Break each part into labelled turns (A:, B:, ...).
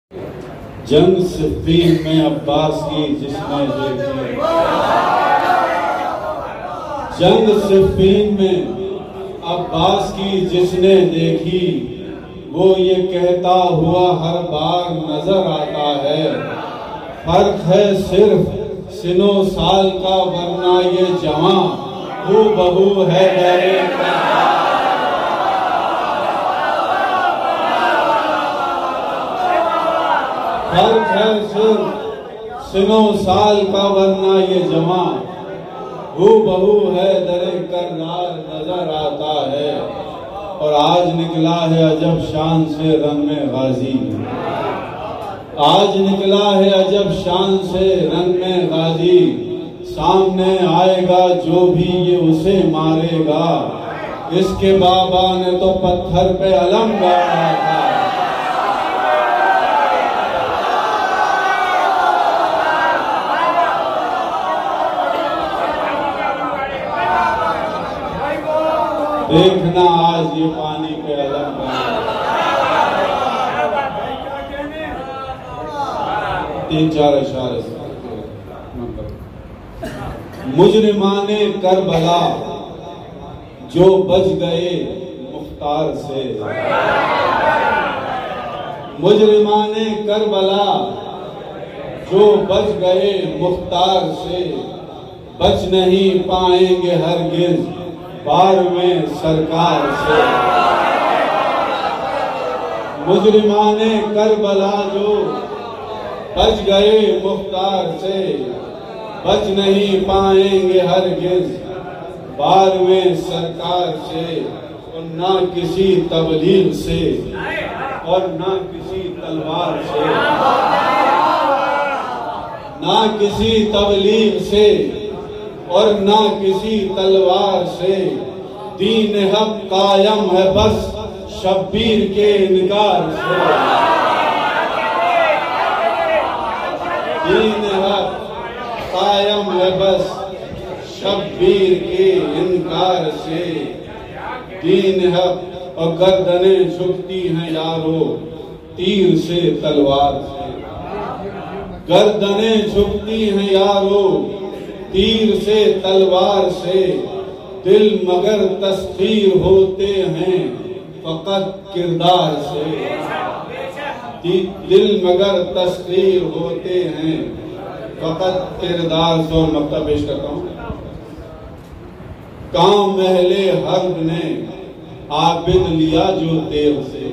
A: जंग सिफ़ीन में अब्बास की जिसने देखी, जंग सिफ़ीन में अब्बास की जिसने देखी, वो ये कहता हुआ हर बार नजर आता है। फर्क है सिर्फ सिनो साल का, वरना ये जवां हूबहू है दरे फर्क है सिर्फ सिनो साल का, वरना ये जवां हूबहू है दरे कर्रार नजर आता है। और आज निकला है अजब शान से रंग में गाजी, आज निकला है अजब शान से रंग में गाजी। सामने आएगा जो भी ये उसे मारेगा, इसके बाबा ने तो पत्थर पे अलम गाड़ा था। देखना आज ये पानी पे अलम तीन चार इशारे से। मुजरिमाने करबला जो बच गए मुख्तार से, मुजरिमाने करबला जो बच गए मुख्तार से, बच नहीं पाएंगे हरगिज बार में सरकार से। मुजरिमाने करबला जो बच गए मुख्तार से, बच नहीं पाएंगे हरगिज बार में सरकार से। और ना किसी तबलीग से और ना किसी तलवार से, ना किसी तबलीग से और ना किसी तलवार से। दीन हक कायम है बस शब्बीर के इनकार से। दीन हक कायम है बस शब्बीर के इनकार से। दीन हक और गर्दनें झुकती हैं यारो तीर से तलवार से। गर्दनें झुकती हैं यारो तीर से तलवार से। दिल मगर तस्खीर होते हैं फकत किरदार से। दिल मगर तस्खीर होते हैं फकत किरदार से। और मक्ता पेश करता हूँ। काम महले हर्ब ने आबिद लिया जो देव से,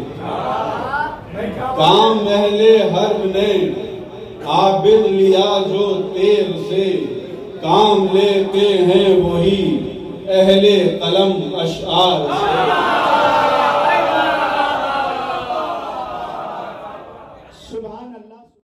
A: काम महले हर्ब ने आबिद लिया जो देव से। काम लेते हैं वही अहले कलम अशआर से।